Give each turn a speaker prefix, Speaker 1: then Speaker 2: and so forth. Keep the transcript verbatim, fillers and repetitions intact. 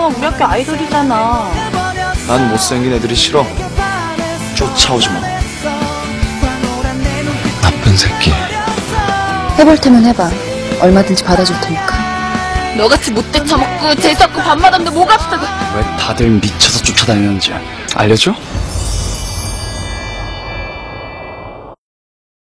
Speaker 1: 유명한 우리 학교 아이돌이잖아.
Speaker 2: 난 못생긴 애들이 싫어. 쫓아오지 마. 나쁜 새끼.
Speaker 3: 해볼 테면 해봐. 얼마든지 받아줄 테니까.
Speaker 1: 너같이 못돼 처먹고 재수없고 밥맛 없는데 뭐가 없다고.
Speaker 2: 왜 다들 미쳐서 쫓아다니는지 알려줘?